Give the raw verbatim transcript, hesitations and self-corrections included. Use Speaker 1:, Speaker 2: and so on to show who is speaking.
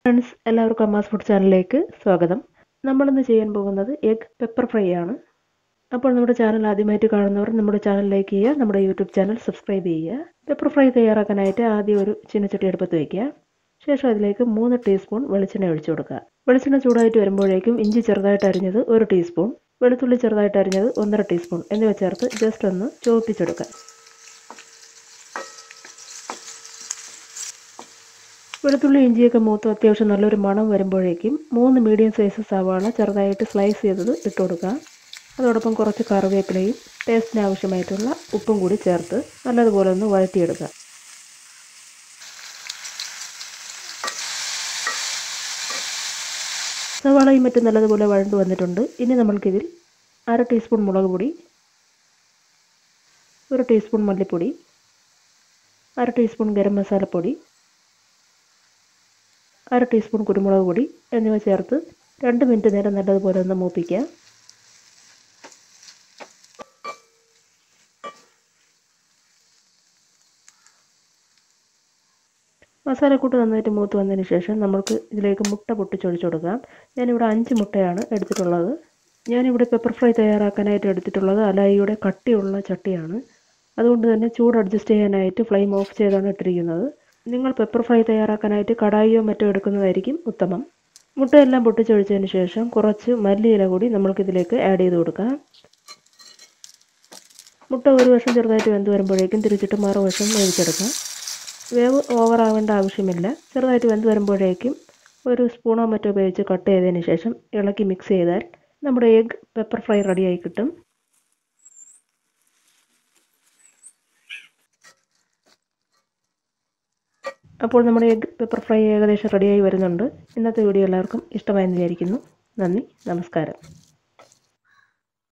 Speaker 1: Friends, എല്ലാവർക്കും Amma's food ചാനലിലേക്ക് സ്വാഗതം. നമ്മളിന്ന് ചെയ്യാൻ പോകുന്നത് എഗ് പെപ്പർ ഫ്രൈ ആണ്. അപ്പോൾ നമ്മുടെ ചാനൽ ആദ്യമായിട്ട് കാണുന്നവർ നമ്മുടെ ചാനൽ ലൈക്ക് ചെയ്യുക, നമ്മുടെ യൂട്യൂബ് ചാനൽ സബ്സ്ക്രൈബ് ചെയ്യുക. പെപ്പർ ഫ്രൈ തയ്യാറാക്കാനായിട്ട് ആദ്യം ഒരു ചീനച്ചട്ടി അടുപ്പത്ത് വയ്ക്കുക. ശേഷം അതിലേക്ക് മൂന്ന് ടീസ്പൂൺ വെളിച്ചെണ്ണ ഒഴിച്ചു കൊടുക്കുക. വെളിച്ചെണ്ണ ചൂടായിട്ട് വരുമ്പോഴേക്കും ഇഞ്ചി ചെറുതായിട്ട് അരിഞ്ഞത് ഒരു ടീസ്പൂൺ, വെളുത്തുള്ളി ചെറുതായിട്ട് അരിഞ്ഞത് ഒന്നര ടീസ്പൂൺ എന്നിവ ചേർത്ത് ജസ്റ്റ് ഒന്ന് ചുവപ്പിച്ചെടുക്കുക. വെളുത്തുള്ളി ഇഞ്ചിയൊക്കെ മൂത്ത് അത്യാവശ്യം നല്ലൊരു മണം വരുമ്പോഴേക്കും മൂന്ന് മീഡിയം സൈസ് സവാള ചെറുതായിട്ട് സ്ലൈസ് ചെയ്തത് ഇട്ട് കൊടുക്കുക. അതോടൊപ്പം കുറച്ച് കറിവേപ്പിലയും ടേസ്റ്റിന് ആവശ്യമായിട്ടുള്ള ഉപ്പും കൂടി ചേർത്ത് നല്ലതുപോലെ ഒന്ന് വഴറ്റിയെടുക്കുക. സവാളയും മറ്റും നല്ലതുപോലെ വഴണ്ടു വന്നിട്ടുണ്ട്. ഇനി നമ്മൾക്കിതിൽ അര ടീസ്പൂൺ മുളക് പൊടി, ഒരു ടീസ്പൂൺ മല്ലിപ്പൊടി, അര ടീസ്പൂൺ ഗരം മസാലപ്പൊടി, അര ടീസ്പൂൺ കുരുമുളക് പൊടി എന്നിവ ചേർത്ത് രണ്ട് മിനിറ്റ് നേരം നല്ലതുപോലെ ഒന്ന് മൂപ്പിക്കുക. മസാലക്കൂട്ട് നന്നായിട്ട് മൂത്ത് വന്നതിന് ശേഷം നമുക്ക് ഇതിലേക്ക് മുട്ട പൊട്ടിച്ചൊഴിച്ചു കൊടുക്കാം. ഞാനിവിടെ അഞ്ച് മുട്ടയാണ് എടുത്തിട്ടുള്ളത്. ഞാനിവിടെ പെപ്പർ ഫ്രൈ തയ്യാറാക്കാനായിട്ട് എടുത്തിട്ടുള്ളത് അലായിയുടെ കട്ടിയുള്ള ചട്ടിയാണ്. അതുകൊണ്ട് തന്നെ ചൂട് അഡ്ജസ്റ്റ് ചെയ്യാനായിട്ട് ഫ്ലെയിം ഓഫ് ചെയ്താണ് ഇട്ടിരിക്കുന്നത്. നിങ്ങൾ പെപ്പർ ഫ്രൈ തയ്യാറാക്കാനായിട്ട് കടായിയോ മറ്റോ എടുക്കുന്നതായിരിക്കും ഉത്തമം. മുട്ടയെല്ലാം പൊട്ടിച്ചൊഴിച്ചതിന് ശേഷം കുറച്ച് മല്ലിയില കൂടി നമ്മൾക്കിതിലേക്ക് ആഡ് ചെയ്ത് കൊടുക്കാം. മുട്ട ഒരു വശം ചെറുതായിട്ട് വെന്ത് വരുമ്പോഴേക്കും തിരിച്ചിട്ട് മറുവശം വേവിച്ചെടുക്കാം. വേവ് ഓവറാവേണ്ട ആവശ്യമില്ല. ചെറുതായിട്ട് വെന്ത് വരുമ്പോഴേക്കും ഒരു സ്പൂണോ മറ്റോ ഉപയോഗിച്ച് കട്ട് ചെയ്തതിന് ശേഷം ഇളക്കി മിക്സ് ചെയ്താൽ നമ്മുടെ എഗ് പെപ്പർ ഫ്രൈ റെഡിയായി കിട്ടും. അപ്പോൾ നമ്മുടെ എഗ് പെപ്പർ ഫ്രൈ ഏകദേശം റെഡിയായി വരുന്നുണ്ട്. ഇന്നത്തെ വീഡിയോ എല്ലാവർക്കും ഇഷ്ടമായെന്ന് വിചാരിക്കുന്നു. നന്ദി, നമസ്കാരം.